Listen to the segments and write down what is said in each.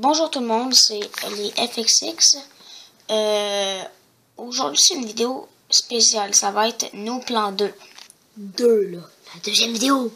Bonjour tout le monde, c'est les FXX. Aujourd'hui, c'est une vidéo spéciale. Ça va être nos plans 2. Là. La deuxième vidéo.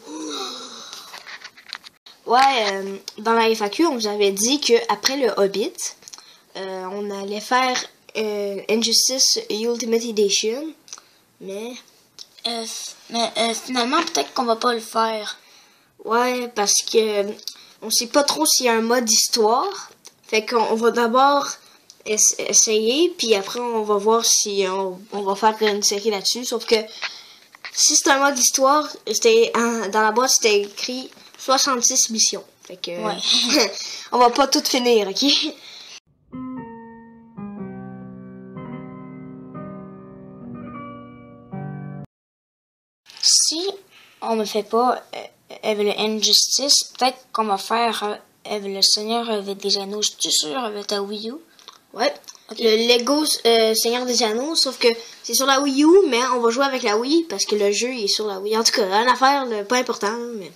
Ouais, dans la FAQ, on vous avait dit qu'après le Hobbit, on allait faire Injustice Ultimate Edition. Mais finalement, peut-être qu'on va pas le faire. Ouais, parce que on sait pas trop s'il y a un mode histoire. Fait qu'on va d'abord essayer, puis après on va voir si on va faire une série là-dessus. Sauf que si c'est un mode histoire, dans la boîte c'était écrit 66 missions. Fait que ouais. On va pas tout finir, ok? Si on ne fait pas avec le Injustice, peut-être qu'on va faire avec le Seigneur avec des Anneaux. Je suis sûr avec ta Wii U. Ouais. Okay. Le Lego Seigneur des Anneaux, sauf que c'est sur la Wii U, mais on va jouer avec la Wii parce que le jeu il est sur la Wii. En tout cas, une affaire pas important, mais...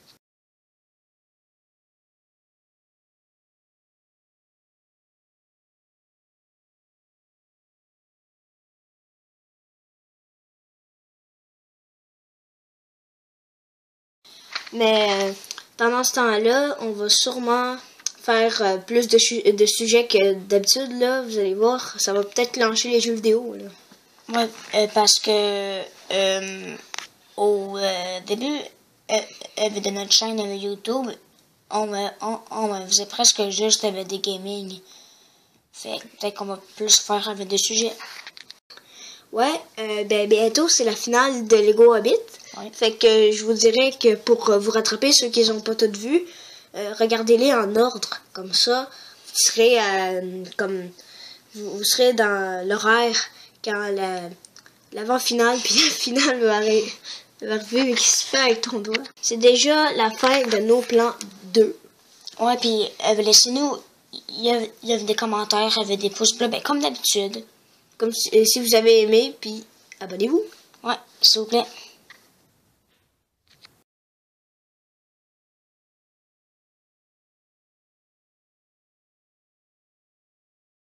Mais pendant ce temps-là, on va sûrement faire plus de sujets que d'habitude. Là, vous allez voir, ça va peut-être lancer les jeux vidéo. Là. Ouais, parce que au début de notre chaîne YouTube, on faisait presque juste avec des gaming. Fait peut-être qu'on va plus faire avec des sujets. Ouais, bientôt c'est la finale de Lego Hobbit. Ouais. Fait que je vous dirais que pour vous rattraper ceux qui n'ont pas tout vu, regardez-les en ordre. Comme ça, vous serez vous serez dans l'horaire quand l'avant-finale puis la finale va arriver. Mais qu'est-ce que tu fais avec ton doigt? C'est déjà la fin de nos plans 2. Ouais, puis laissez-nous, il y a des commentaires, il y a des pouces bleus, ben, comme d'habitude. Comme si vous avez aimé, puis abonnez-vous. Ouais, s'il vous plaît.